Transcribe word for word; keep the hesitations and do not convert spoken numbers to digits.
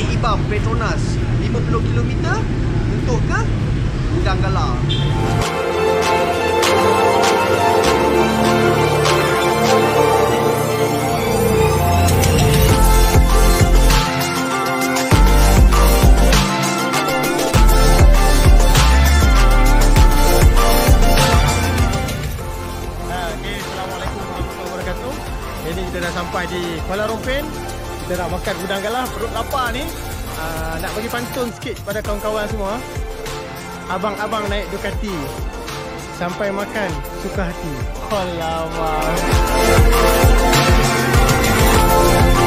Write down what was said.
Ibam Petronas lima puluh kilometer untuk ke Gudang Galah. Jadi kita dah sampai di Kuala Rompin. Kita nak makan Gudang Galah. Perut lapar ni. uh, Nak bagi pantun sikit pada kawan-kawan semua. Abang-abang naik Ducati sampai makan suka hati. Alamak.